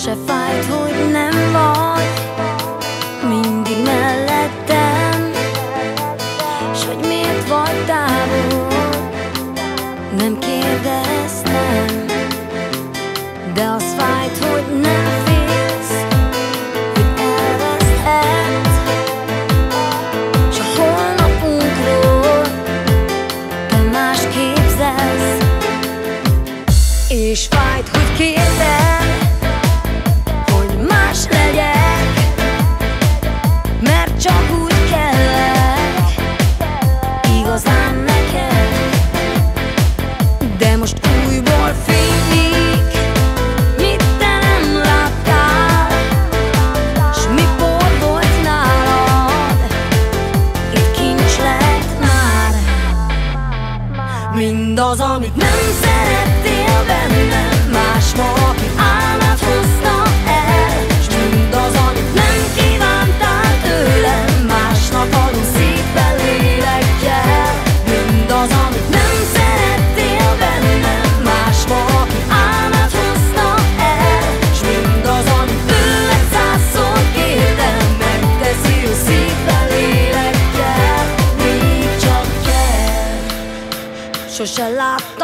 Sose fájt, hogy nem vagy mindig mellettem, s hogy miért vagy távol, nem kérdeztem. De az fájt, hogy nem félsz, hogy elveszthet, s a holnapunkról te más képzelsz. És fájt, hogy kérted, hogy más legyek, mert csak úgy kellek igazán neked. De most újból fénylik, mit te nem láttál, s mi por volt nálad, itt kincs lett már. Mindaz, amit nem szerettél bennem, más valaki álmát hozta el, s mindaz, amit nem kívántál tőlem, másnak adom szívvel, lélekkel. Mindaz, amit nem szerettél bennem, más valaki álmát hozta el, s mindaz, amit tőled százszor kértem, megteszi ő szívvel, lélekkel, még csak kell. Sose láttam